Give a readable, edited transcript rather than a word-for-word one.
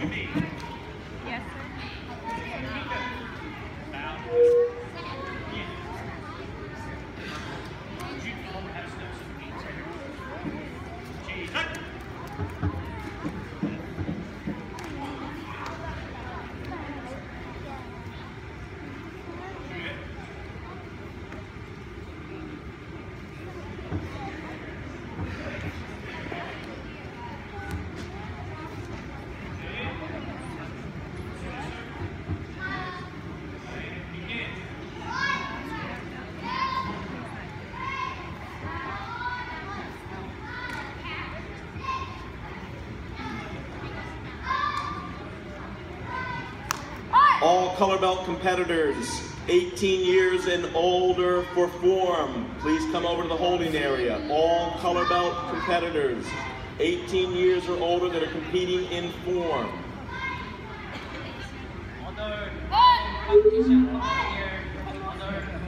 Yes, All color belt competitors, 18 years and older for form, please come over to the holding area. All color belt competitors, 18 years or older that are competing in form. Other competition over here. Other